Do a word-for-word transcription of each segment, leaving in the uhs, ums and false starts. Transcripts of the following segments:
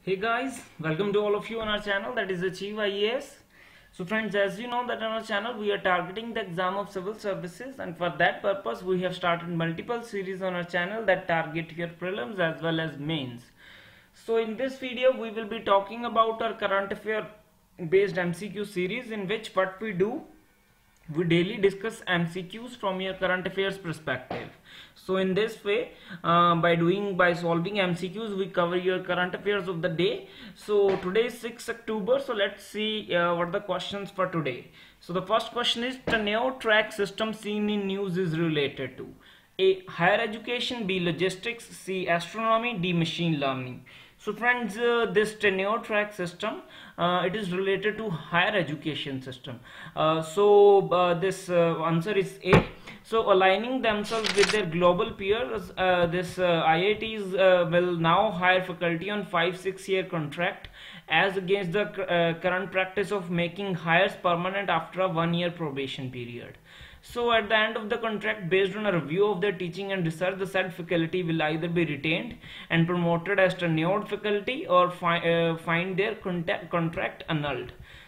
Hey guys, welcome to all of you on our channel, that is Achieve I A S. So friends, as you know that on our channel we are targeting the exam of civil services, and for that purpose we have started multiple series on our channel that target your prelims as well as mains. So in this video we will be talking about our current affair based M C Q series, in which what we do, we daily discuss M C Qs from your current affairs perspective. So in this way, uh, by doing by solving M C Qs, we cover your current affairs of the day. So today is sixth October, so let's see uh, what the questions for today. So the first question is, tenure track system seen in news is related to A. Higher education, B. Logistics, C. Astronomy, D. Machine learning. So friends, uh, this tenure track system, uh, it is related to higher education system. Uh, so uh, this uh, answer is A. So aligning themselves with their global peers, uh, this uh, I I Ts uh, will now hire faculty on five six year contract, as against the uh, current practice of making hires permanent after a one year probation period. So at the end of the contract, based on a review of their teaching and research, the said faculty will either be retained and promoted as tenured faculty, or fi uh, find their contract annulled.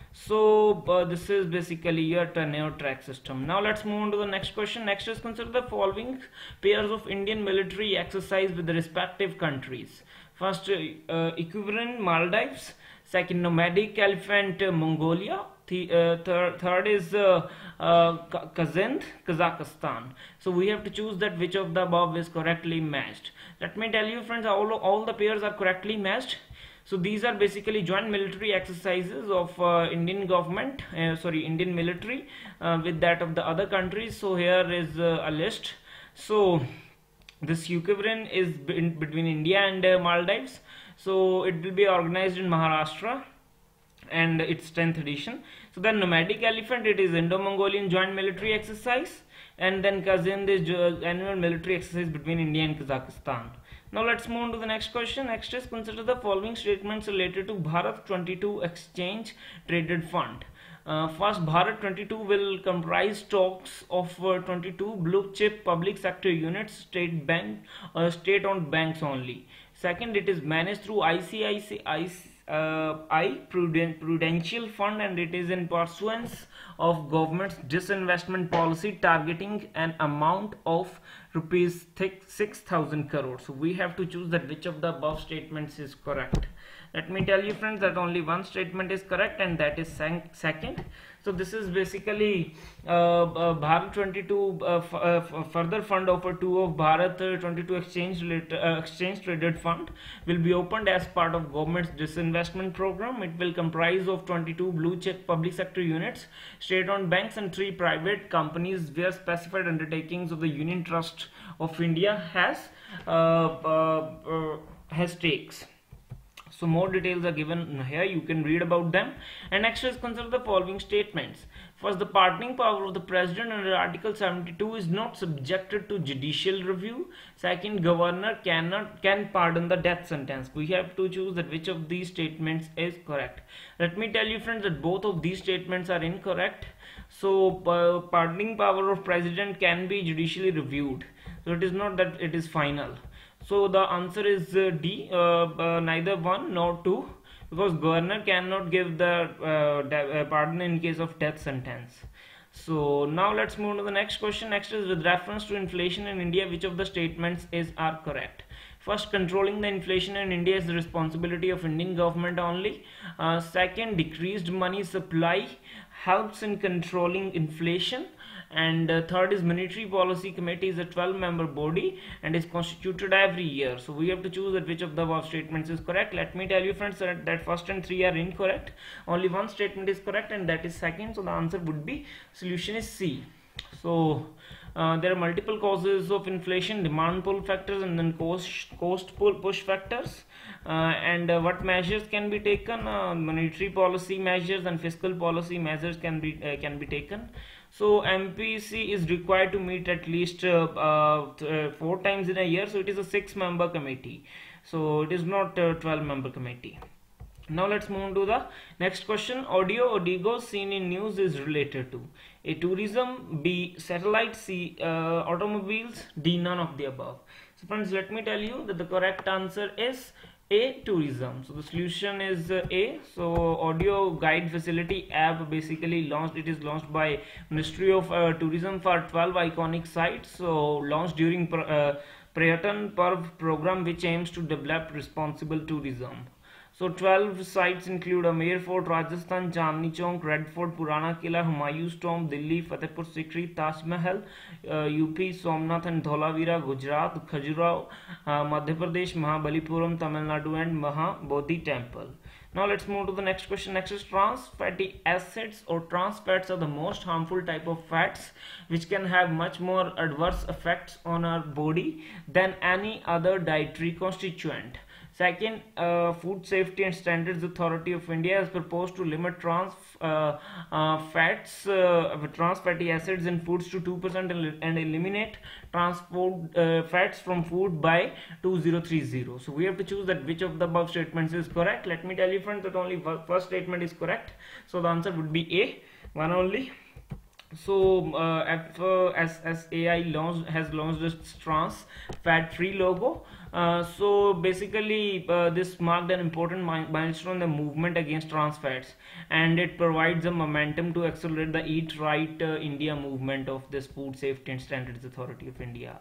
So uh, this is basically your tenure track system. Now let's move on to the next question. Next is, consider the following pairs of Indian military exercise with the respective countries. First, uh, equivalent Maldives. Second, nomadic elephant uh, Mongolia. The, uh, third, third is uh, uh, Kazakh, Kazakhstan. So we have to choose that which of the above is correctly matched. Let me tell you friends, all, all the pairs are correctly matched. So these are basically joint military exercises of uh, Indian government, uh, sorry, Indian military uh, with that of the other countries. So here is uh, a list. So this Ukravin is in between India and uh, Maldives. So it will be organized in Maharashtra, and its tenth edition. So then nomadic elephant, it is Indo-Mongolian joint military exercise, and then Kazakh is annual military exercise between India and Kazakhstan. Now let's move on to the next question. Next is, consider the following statements related to Bharat twenty-two Exchange Traded Fund. Uh, first, Bharat twenty-two will comprise stocks of uh, twenty-two blue chip public sector units, state bank, uh, state-owned banks only. Second, it is managed through I C I C I. Uh, I Prudent, Prudential Fund, and it is in pursuance of government's disinvestment policy targeting an amount of rupees six thousand crores. So we have to choose that which of the above statements is correct. Let me tell you friends that only one statement is correct, and that is second. So this is basically uh, uh, Bharat twenty-two uh, uh, further fund offer two of Bharat twenty-two exchange related, uh, exchange traded fund will be opened as part of government's disinvestment program. It will comprise of twenty-two blue chip public sector units, state-owned banks, and three private companies where specified undertakings of the Union Trust of India has uh, uh, uh, has stakes. So more details are given here, you can read about them. And next is, consider the following statements. First, the pardoning power of the president under Article seventy-two is not subjected to judicial review. Second, governor cannot can pardon the death sentence. We have to choose that which of these statements is correct. Let me tell you friends that both of these statements are incorrect. So uh, pardoning power of president can be judicially reviewed. So it is not that it is final. So the answer is uh, D, uh, uh, neither one nor two, because governor cannot give the uh, uh, pardon in case of death sentence. So now let's move on to the next question. Next is, with reference to inflation in India, which of the statements is are correct? First, controlling the inflation in India is the responsibility of Indian government only. Uh, second, decreased money supply helps in controlling inflation. And uh, third is, monetary policy committee is a twelve member body and is constituted every year. So we have to choose that which of the above statements is correct. Let me tell you friends that, that first and three are incorrect. Only one statement is correct, and that is second. So the answer would be, solution is C. So uh, there are multiple causes of inflation: demand pull factors, and then cost cost pull push factors. Uh, and uh, what measures can be taken? Uh, monetary policy measures and fiscal policy measures can be uh, can be taken. So M P C is required to meet at least uh, uh, four times in a year. So it is a six member committee. So it is not a twelve member committee. Now let's move on to the next question. Audio Odigo seen in news is related to A. Tourism, B. Satellite, C. Uh, automobiles, D. None of the above. So friends, let me tell you that the correct answer is A, tourism. So the solution is uh, A. So audio guide facility app basically launched. It is launched by Ministry of uh, Tourism for twelve iconic sites. So launched during uh, Prayatan Parv program, which aims to develop responsible tourism. So twelve sites include Amer Fort, Rajasthan, Chandni Chowk, Red Fort, Purana Killa, Humayun's Tomb, Delhi, Fatehpur Sikri, Taj Mahal, uh, U P, Somnath and Dholavira, Gujarat, Khajuraho, uh, Madhya Pradesh, Mahabalipuram, Tamil Nadu and Mahabodhi Temple. Now let's move to the next question. Next is trans fatty acids or trans fats are the most harmful type of fats which can have much more adverse effects on our body than any other dietary constituent. Second, uh, Food Safety and Standards Authority of India has proposed to limit trans uh, uh, fats, uh, trans fatty acids in foods to two percent and eliminate trans food, uh, fats from food by two thousand thirty. So we have to choose that which of the above statements is correct. Let me tell you friends that only first statement is correct. So the answer would be A, one only. So uh, F S S A I launched has launched its trans fat free logo. Uh, so basically uh, this marked an important milestone in the movement against trans fats, and it provides a momentum to accelerate the Eat Right uh, India movement of this Food Safety and Standards Authority of India.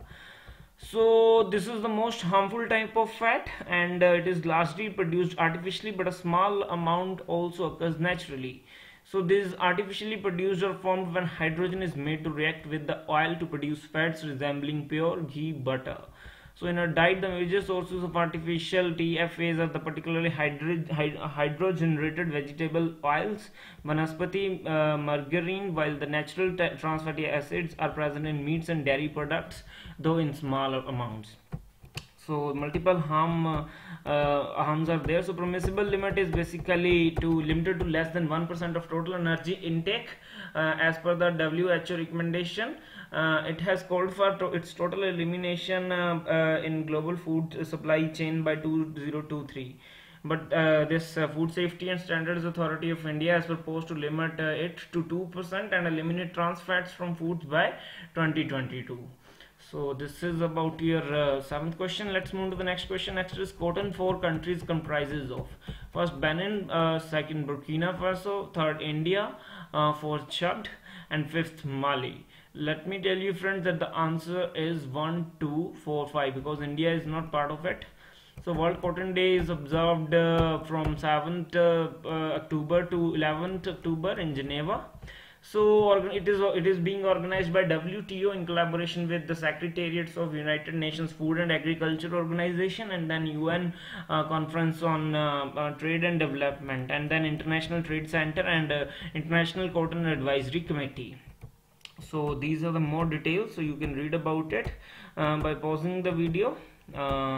So this is the most harmful type of fat, and uh, it is largely produced artificially, but a small amount also occurs naturally. So this is artificially produced or formed when hydrogen is made to react with the oil to produce fats resembling pure ghee butter. So in our diet, the major sources of artificial T F As are the particularly hydro hydrogenated vegetable oils, vanaspati, uh, margarine, while the natural trans fatty acids are present in meats and dairy products, though in smaller amounts. So multiple harm uh, uh, harms are there. So permissible limit is basically to limited to less than one percent of total energy intake uh, as per the W H O recommendation. Uh, it has called for to its total elimination uh, uh, in global food supply chain by two thousand twenty-three. But uh, this uh, Food Safety and Standards Authority of India has proposed to limit uh, it to two percent and eliminate trans fats from foods by twenty twenty-two. So this is about your uh, seventh question. Let's move to the next question. Next is cotton four countries comprises of. First Benin, uh, second Burkina Faso, third India, uh, fourth Chad, and fifth Mali. Let me tell you friends that the answer is one, two, four, five because India is not part of it. So World Cotton Day is observed uh, from seventh uh, uh, October to eleventh October in Geneva. So it is it is being organized by W T O in collaboration with the Secretariats of United Nations Food and Agriculture Organization, and then U N uh, Conference on uh, uh, Trade and Development, and then International Trade Center and uh, International Cotton Advisory Committee. So these are the more details, so you can read about it uh, by pausing the video. Uh,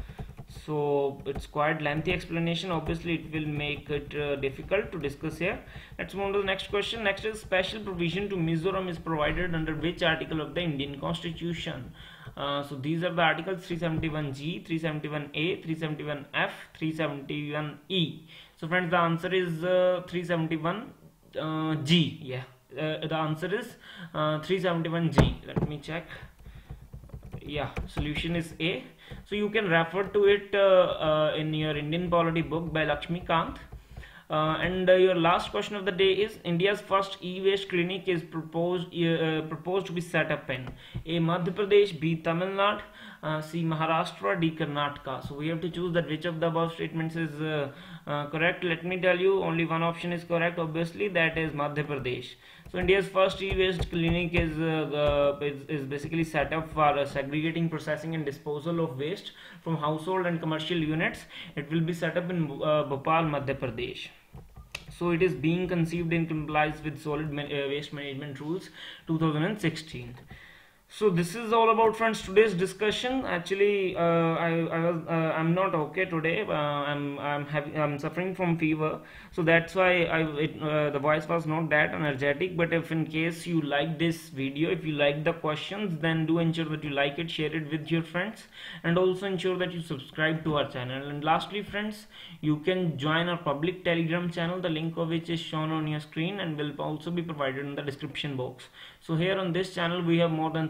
so it's quite lengthy explanation. Obviously it will make it uh, difficult to discuss here. Let's move on to the next question. Next is special provision to Mizoram is provided under which article of the Indian Constitution? Uh, so these are the articles three seventy-one G, three seventy-one A, three seventy-one F, three seventy-one E. So friends, the answer is uh, three seventy-one uh, G. Yeah, uh, the answer is uh, three seventy-one G. Let me check. Yeah, solution is A. So you can refer to it uh, uh, in your Indian polity book by Lakshmi Kant. Uh, and uh, your last question of the day is India's first e-waste clinic is proposed uh, proposed to be set up in A. Madhya Pradesh, B. Tamil Nadu, uh, C. Maharashtra, D. Karnataka. So we have to choose that which of the above statements is uh, uh, correct. Let me tell you, only one option is correct, obviously, that is Madhya Pradesh. So India's first e-waste clinic is, uh, uh, is is basically set up for uh, segregating, processing and disposal of waste from household and commercial units. It will be set up in uh, Bhopal, Madhya Pradesh. So it is being conceived in compliance with solid ma uh, waste management rules two thousand sixteen. So this is all about, friends, today's discussion. Actually, uh, I, I was uh, I'm not okay today. Uh, I'm I'm having I'm suffering from fever, so that's why I it, uh, the voice was not that energetic. But if in case you like this video, if you like the questions, then do ensure that you like it, share it with your friends, and also ensure that you subscribe to our channel. And lastly, friends, you can join our public Telegram channel, the link of which is shown on your screen and will also be provided in the description box. So here on this channel we have more than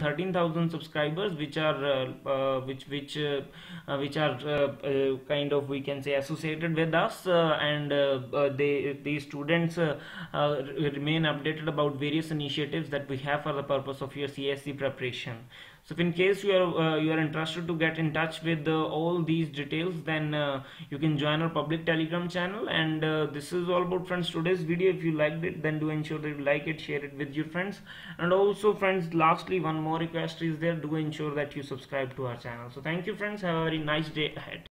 thirteen thousand subscribers, which are uh, uh, which which uh, uh, which are uh, uh, kind of, we can say, associated with us, uh, and uh, uh, they these students uh, uh, remain updated about various initiatives that we have for the purpose of your C S E preparation. So if in case you are uh, you are interested to get in touch with uh, all these details, then uh, you can join our public Telegram channel. And uh, this is all about, friends, today's video. If you liked it, then do ensure that you like it, share it with your friends. And also, friends, lastly, one more request is there: do ensure that you subscribe to our channel. So thank you, friends. Have a very nice day ahead.